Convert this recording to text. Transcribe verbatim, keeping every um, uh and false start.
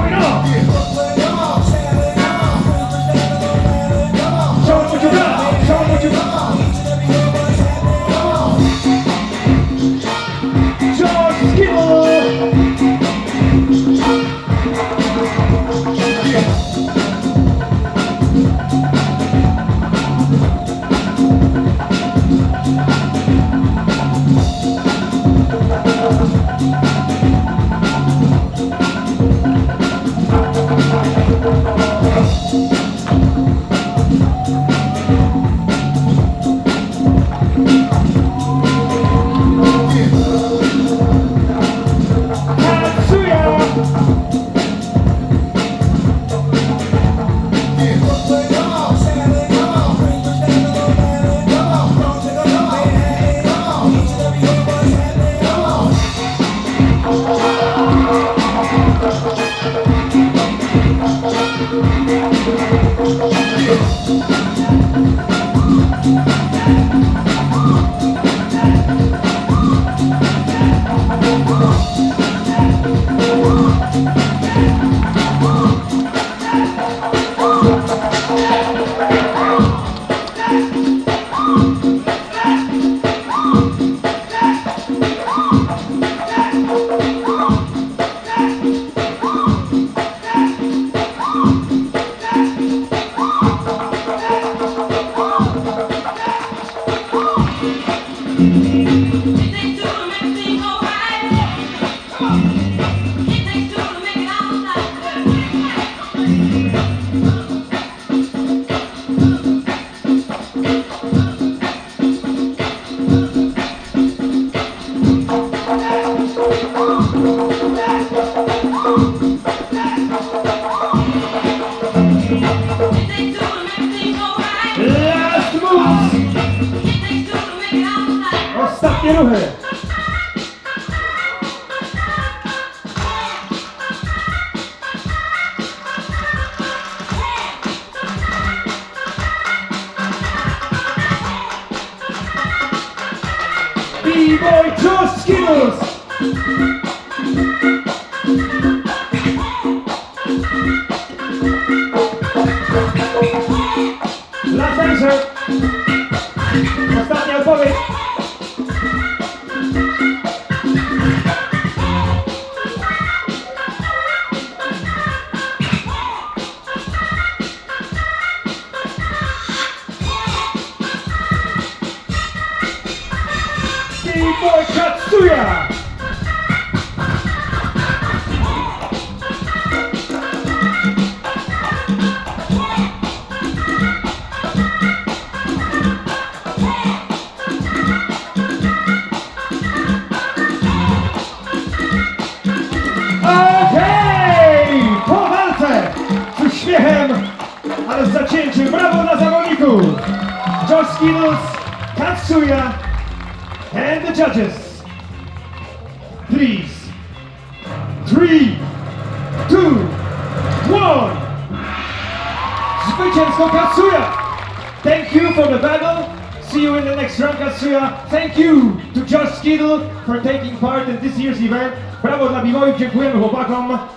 going on? Show them what you got. Show them what you got. George Skittle. Ostatnie ruchy. B-Boy George Skittles. Last answer. Ostatnia odpowiedź. B-Boy Katsuya! Okej! Po walce! Z uśmiechem, ale z zacięciem. Brawo dla zawodników! George Skittles, Katsuya, and the judges, please. Three, two, one. Zwycięsko Katsuya. Thank you for the battle. See you in the next round, Katsuya. Thank you to George Skittle for taking part in this year's event. Brawo dla B-Boyów, dziękujemy chłopakom.